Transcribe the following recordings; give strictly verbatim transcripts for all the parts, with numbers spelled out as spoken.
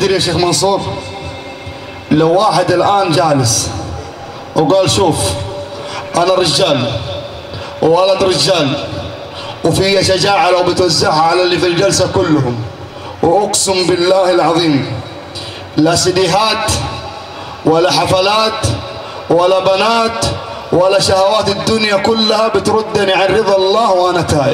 تدري يا شيخ منصور، لو واحد الآن جالس وقال شوف أنا رجال وولد رجال وفي شجاعة لو بتوزعها على اللي في الجلسة كلهم، وأقسم بالله العظيم لا سيديهات ولا حفلات ولا بنات ولا شهوات الدنيا كلها بتردني عن رضا الله وأنا تائب.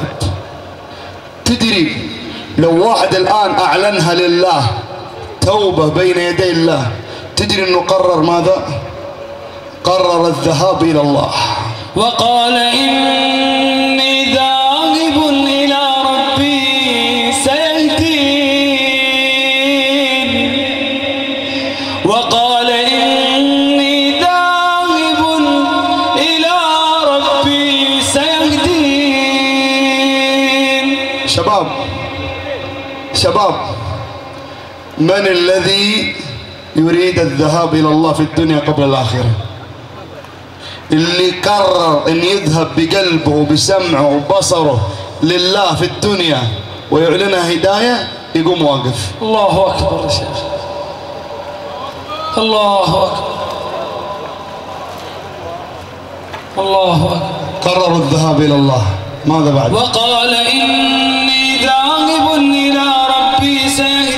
تدري لو واحد الآن أعلنها لله توبة بين يدي الله، تدري أنه قرر ماذا؟ قرر الذهاب إلى الله، وقال إني ذاهب إلى ربي سيهدين، وقال إني ذاهب إلى ربي سيهدين. شباب شباب، من الذي يريد الذهاب إلى الله في الدنيا قبل الآخرة؟ اللي قرر أن يذهب بقلبه وبسمعه وبصره لله في الدنيا ويعلنها هداية يقوم واقف. الله أكبر يا شيخ، الله أكبر، الله أكبر. قرروا الذهاب إلى الله، ماذا بعد؟ وقال إني ذاهب إلى ربي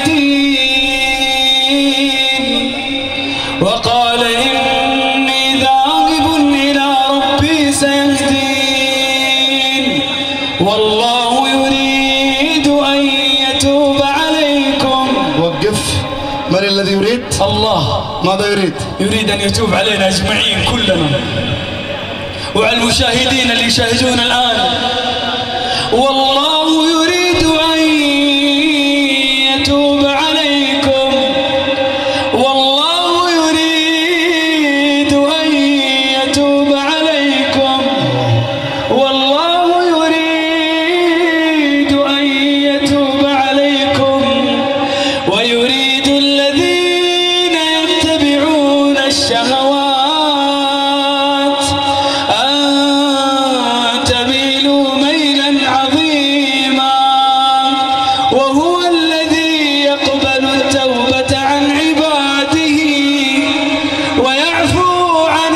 سيهدين، وقال إني ذاهب إلى ربي سيهدين، والله يريد أن يتوب عليكم. وقف. من الذي يريد؟ الله. ماذا يريد؟ يريد أن يتوب علينا أجمعين كلنا، وعلى المشاهدين اللي يشاهدون الآن. والله يريد أن يتوب عليكم، والله يريد أن يتوب عليكم، والله يريد أن يتوب عليكم، ويريد الذين يتبعون الشهوات وهو الذي يقبل التوبة عن عباده ويعفو عن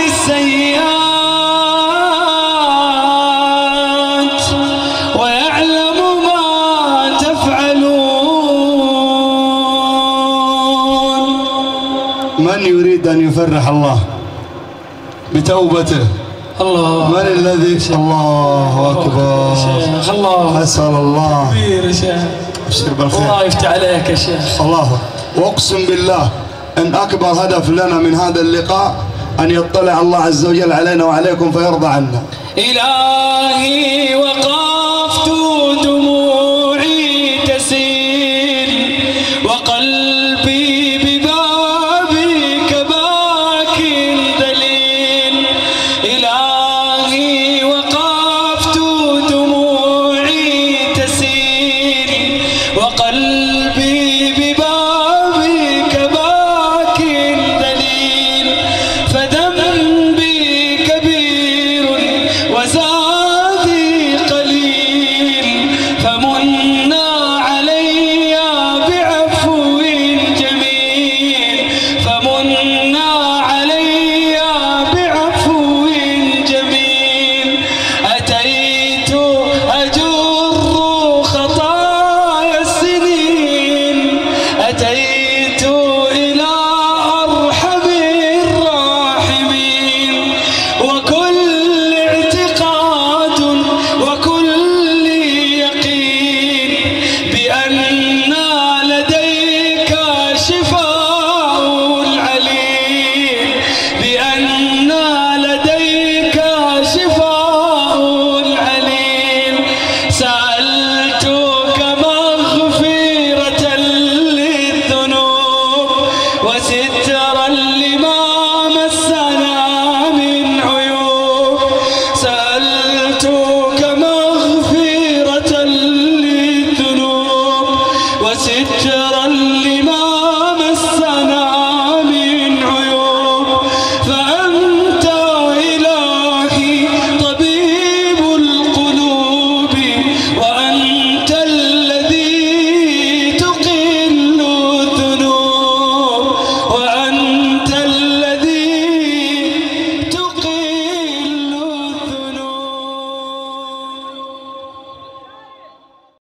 السيئات ويعلم ما تفعلون. من يريد أن يفرح الله بتوبته؟ الله. من الذي؟ الله أكبر. شيخ الله. أسأل الله كبير يا شيخ. ابشر بالخير. الله يفتح عليك يا شيخ. الله. وأقسم بالله أن أكبر هدف لنا من هذا اللقاء أن يطلع الله عز وجل علينا وعليكم فيرضى عنا. إلهي وقفت دموعي تسيل وقلبي